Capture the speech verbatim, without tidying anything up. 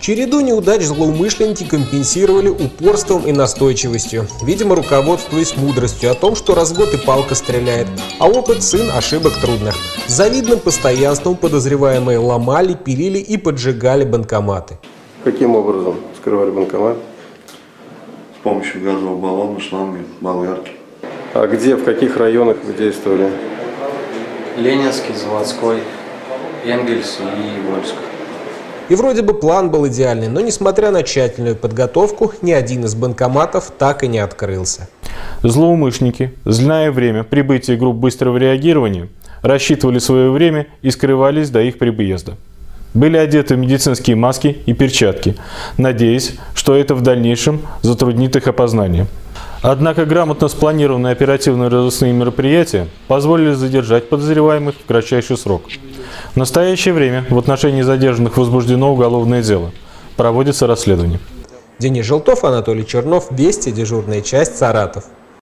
Череду неудач злоумышленники компенсировали упорством и настойчивостью, видимо, руководствуясь мудростью о том, что раз в год и палка стреляет, а опыт – сын ошибок трудных. С завидным постоянством подозреваемые ломали, пилили и поджигали банкоматы. Каким образом скрывали банкомат? С помощью газового баллона, шланга, болгарки. А где, в каких районах вы действовали? Ленинский, Заводской, Энгельс и Вольск. И вроде бы план был идеальный, но несмотря на тщательную подготовку, ни один из банкоматов так и не открылся. Злоумышленники, зная время прибытия групп быстрого реагирования, рассчитывали свое время и скрывались до их приезда. Были одеты в медицинские маски и перчатки, надеясь, что это в дальнейшем затруднит их опознание. Однако грамотно спланированные оперативно-розыскные мероприятия позволили задержать подозреваемых в кратчайший срок. В настоящее время в отношении задержанных возбуждено уголовное дело. Проводится расследование. Денис Желтов, Анатолий Чернов, Вести, дежурная часть, Саратов.